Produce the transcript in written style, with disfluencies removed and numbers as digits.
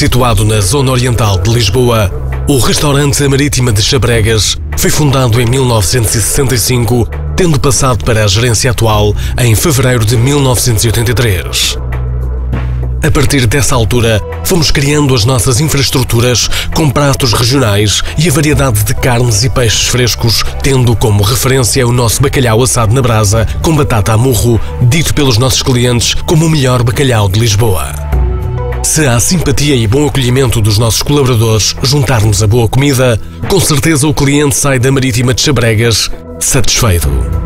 Situado na zona oriental de Lisboa, o restaurante A Marítima de Chabregas foi fundado em 1965, tendo passado para a gerência atual em fevereiro de 1983. A partir dessa altura, fomos criando as nossas infraestruturas com pratos regionais e a variedade de carnes e peixes frescos, tendo como referência o nosso bacalhau assado na brasa com batata a murro, dito pelos nossos clientes como o melhor bacalhau de Lisboa. Se há simpatia e bom acolhimento dos nossos colaboradores juntarmos a boa comida, com certeza o cliente sai da Marítima de Chabregas satisfeito.